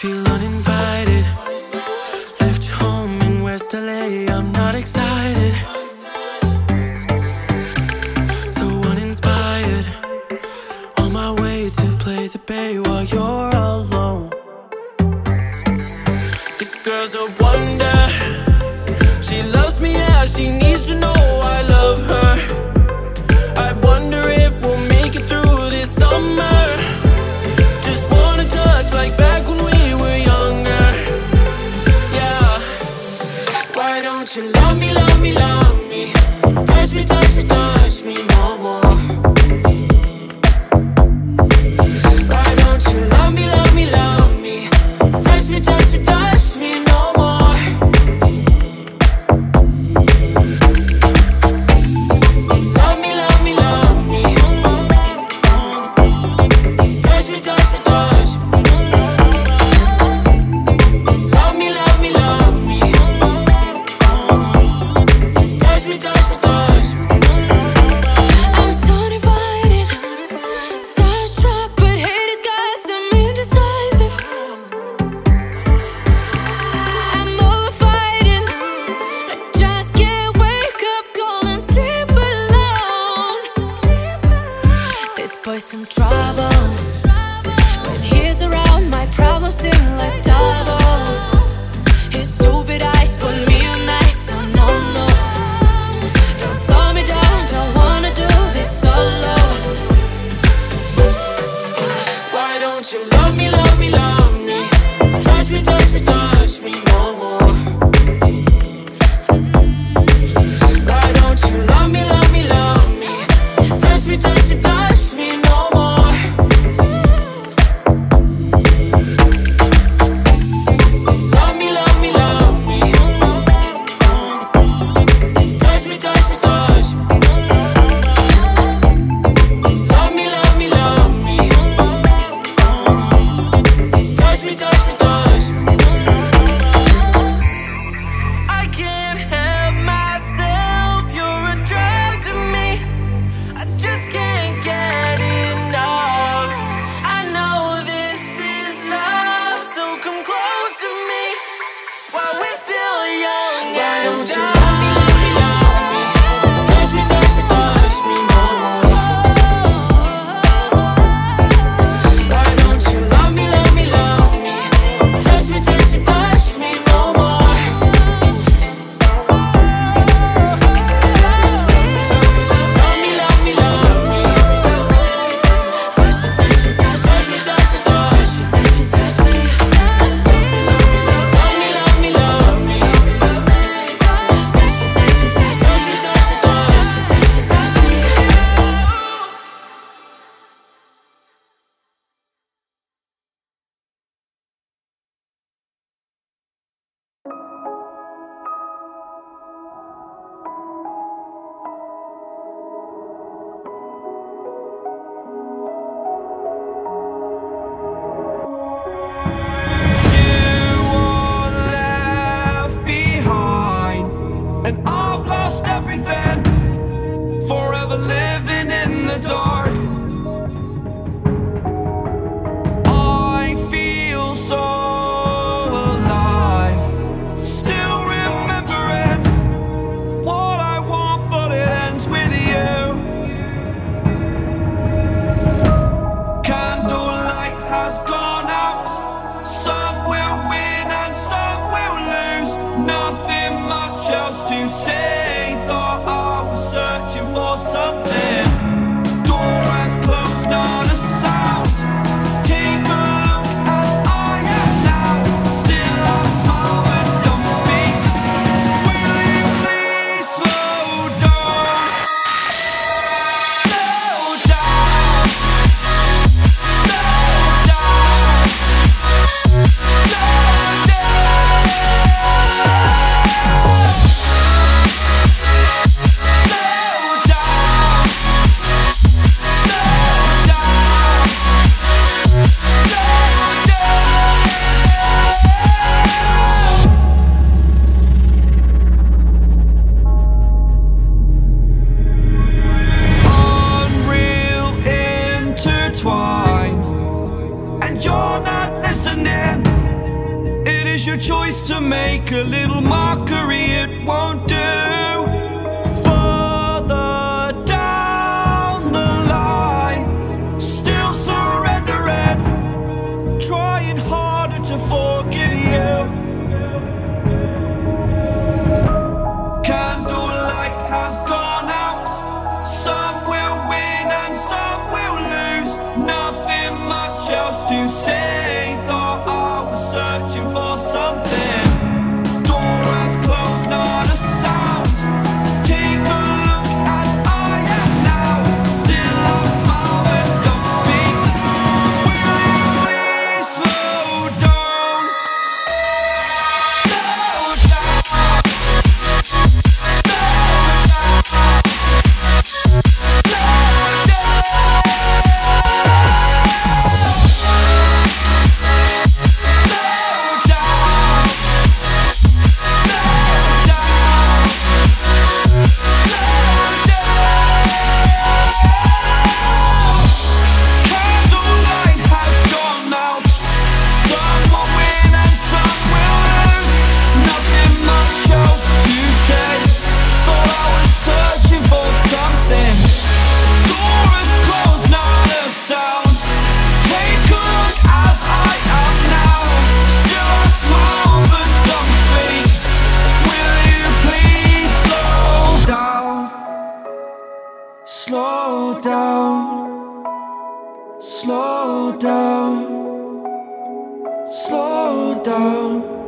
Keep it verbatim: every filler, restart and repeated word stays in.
Feel uninvited. Left your home in West L A. I'm not excited. So uninspired. On my way to play the bay while you're alone. This girl's a wonder. She loves me, yeah, she needs to know I love her. I wonder if we'll make it through this summer. Just wanna touch like back when we were younger. Yeah. Why don't you love me, love me, love me? Touch me, touch me, touch me no more. Why don't you love me, love me, love me? Touch me, touch me, touch me no more. Love me, love me, love me. Touch me, touch me, touch me. Love me, love me, love me. Touch me, touch me, touch me. I'm so divided, starstruck, but hate has got some indecisive. I'm over fighting, I just can't wake up cold and sleep alone. This boy's some trouble. When he's around, my problems seem like double. His stupid eyes put me on ice, so no, no. Don't slow me down, don't wanna do this solo. Why don't you love me, love me, love me? Touch me, touch me, touch me no more. Why don't you love me, love me, love me? Touch me, touch me, touch me no more. Love me, love me, love me. Touch me, touch me, touch me. Love me, love me, love me. Touch me, touch me, touch me. I can't help myself, you're a drug to me. I just can't get enough. I know this is love, so come close to me while we're still young. Why don't you love me, love me, love me? Touch me, touch me, touch me no more. Why don't you love me, love me, love me? Touch me, touch me, touch me no more. Love me, love me, love me. Touch me, touch me, touch me, touch me, touch me, touch me, touch me. Love me, love me, love me. Touch me, touch me, touch me, touch me, touch me, touch me, touch me, touch me. You are left behind, and I've lost everything. Forever living in the dark. I feel so alive, still remembering what I want, but it ends with you. Candlelight has gone out. Some will win and some will lose. Nothing much else to say. Thought I was searching for something. Door has closed, not a sound. Take a look as I am now. Still I smile but don't speak. Will you please slow down? Slow down. Slow down. Slow down. intertwined, and you're not listening. is your choice to make. A little mockery, it won't do. Further down the line, still surrendering, trying harder to forgive you. Candlelight has gone out. Some will win and some will lose. Nothing much else to say. Thought I was searching for something. Door has closed, not a sound. Take a look as I am now. Still I smile but don't speak. Will you please slow down? Slow down. Slow down, slow down, slow down.